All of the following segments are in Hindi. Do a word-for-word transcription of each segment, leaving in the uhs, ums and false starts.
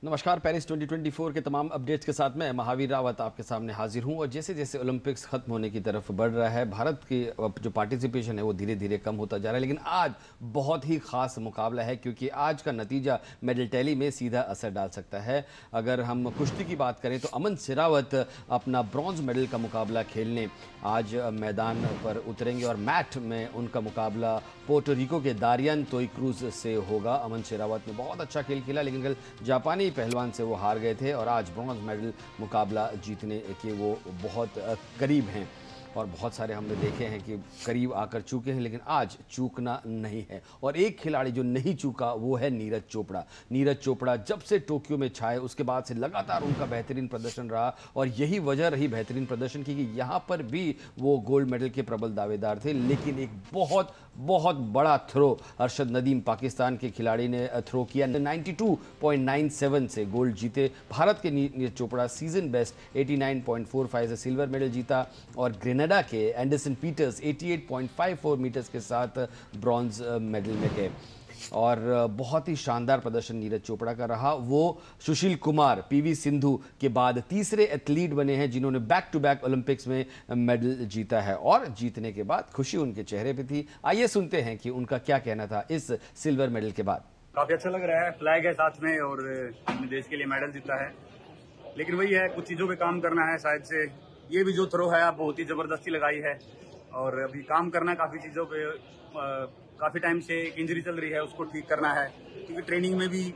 नमस्कार। पेरिस ट्वेंटी ट्वेंटी फोर के तमाम अपडेट्स के साथ मैं महावीर रावत आपके सामने हाजिर हूं। और जैसे जैसे ओलंपिक्स खत्म होने की तरफ बढ़ रहा है, भारत की जो पार्टिसिपेशन है वो धीरे धीरे कम होता जा रहा है। लेकिन आज बहुत ही खास मुकाबला है, क्योंकि आज का नतीजा मेडल टैली में सीधा असर डाल सकता है। अगर हम कुश्ती की बात करें तो अमन सिरावत अपना ब्रॉन्ज मेडल का मुकाबला खेलने आज मैदान पर उतरेंगे और मैट में उनका मुकाबला पोर्टोरिको के दारियन तोई क्रूज से होगा। अमन सिरावत ने बहुत अच्छा खेल खेला, लेकिन कल जापानी पहलवान से वो हार गए थे और आज ब्रॉन्ज मेडल मुकाबला जीतने के वो बहुत करीब हैं। और बहुत सारे हमने देखे हैं कि करीब आकर चूके हैं, लेकिन आज चूकना नहीं है। और एक खिलाड़ी जो नहीं चूका वो है नीरज चोपड़ा। नीरज चोपड़ा जब से टोक्यो में छाए उसके बाद से लगातार उनका बेहतरीन प्रदर्शन रहा, और यही वजह रही बेहतरीन प्रदर्शन की कि यहाँ पर भी वो गोल्ड मेडल के प्रबल दावेदार थे। लेकिन एक बहुत बहुत बड़ा थ्रो अरशद नदीम पाकिस्तान के खिलाड़ी ने थ्रो किया, बानवे पॉइंट नौ सात से गोल्ड जीते। भारत के नीरज चोपड़ा सीजन बेस्ट नवासी पॉइंट चार पाँच से सिल्वर मेडल जीता, और ग्रेनाडा के एंडरसन पीटर्स अठासी पॉइंट पाँच चार मीटर्स के साथ ब्रॉन्ज मेडल में गए। और बहुत ही शानदार प्रदर्शन नीरज चोपड़ा का रहा। वो सुशील कुमार, पीवी सिंधु के बाद तीसरे एथलीट बने हैं जिन्होंने बैक टू बैक ओलंपिक्स में मेडल जीता है, और जीतने के बाद खुशी उनके चेहरे पे थी। आइए सुनते हैं कि उनका क्या कहना था इस सिल्वर मेडल के बाद। काफी अच्छा लग रहा है, फ्लैग है साथ में और अपने देश के लिए मेडल जीता है। लेकिन वही है, कुछ चीजों पे काम करना है। शायद से ये भी जो थ्रो है आप बहुत ही जबरदस्ती लगाई है, और अभी काम करना है काफी चीजों पे। आ, काफी टाइम से एक इंजरी चल रही है, उसको ठीक करना है, क्योंकि ट्रेनिंग में भी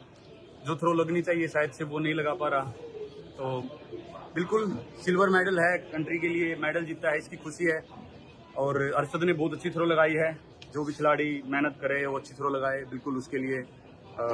जो थ्रो लगनी चाहिए शायद से वो नहीं लगा पा रहा। तो बिल्कुल सिल्वर मेडल है, कंट्री के लिए मेडल जीता है, इसकी खुशी है। और अरशद ने बहुत अच्छी थ्रो लगाई है। जो भी खिलाड़ी मेहनत करे वो अच्छी थ्रो लगाए, बिल्कुल उसके लिए आ,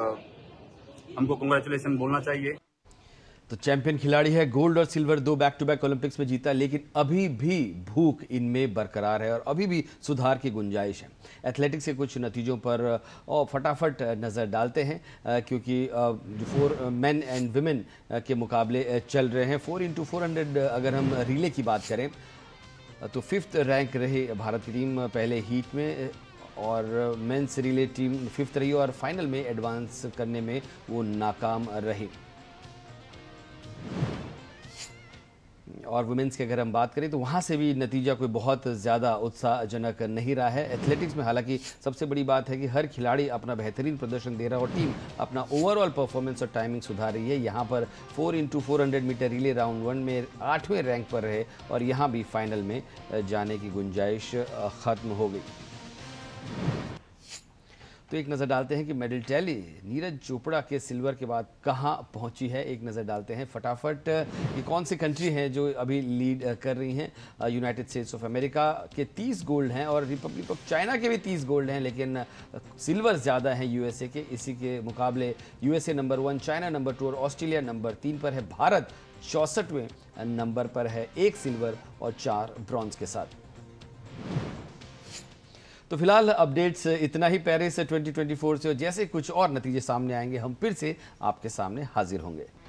हमको कांग्रेचुलेशन बोलना चाहिए। तो चैंपियन खिलाड़ी है, गोल्ड और सिल्वर दो बैक टू बैक ओलंपिक्स में जीता, लेकिन अभी भी भूख इनमें बरकरार है और अभी भी सुधार की गुंजाइश है। एथलेटिक्स के कुछ नतीजों पर और फटाफट नज़र डालते हैं, क्योंकि जो फोर मेन एंड विमेन के मुकाबले चल रहे हैं। फोर इंटू फोर हंड्रेड अगर हम रिले की बात करें तो फिफ्थ रैंक रही भारत की टीम पहले हीट में, और मेंस रिले टीम फिफ्थ रही और फाइनल में एडवांस करने में वो नाकाम रही। और वुमेन्स की अगर हम बात करें तो वहाँ से भी नतीजा कोई बहुत ज़्यादा उत्साहजनक नहीं रहा है। एथलेटिक्स में हालांकि सबसे बड़ी बात है कि हर खिलाड़ी अपना बेहतरीन प्रदर्शन दे रहा है और टीम अपना ओवरऑल परफॉर्मेंस और टाइमिंग सुधार रही है। यहाँ पर four into four hundred metre relay round one में आठवें रैंक पर रहे, और यहाँ भी फाइनल में जाने की गुंजाइश ख़त्म हो गई। तो एक नज़र डालते हैं कि मेडल टैली नीरज चोपड़ा के सिल्वर के बाद कहां पहुंची है। एक नज़र डालते हैं फटाफट कि कौन सी कंट्री हैं जो अभी लीड कर रही हैं। यूनाइटेड स्टेट्स ऑफ अमेरिका के तीस गोल्ड हैं और रिपब्लिक ऑफ चाइना के भी तीस गोल्ड हैं, लेकिन सिल्वर ज़्यादा हैं यूएसए के। इसी के मुकाबले USA number one, China number two और ऑस्ट्रेलिया नंबर तीन पर है। भारत चौंसठवें नंबर पर है, एक सिल्वर और चार ब्रॉन्ज के साथ। तो फिलहाल अपडेट्स इतना ही पेरिस ट्वेंटी ट्वेंटी फोर से, और जैसे कुछ और नतीजे सामने आएंगे हम फिर से आपके सामने हाजिर होंगे।